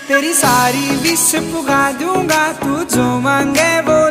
तेरी सारी विश पुगा दूंगा, तू जो मांगे वो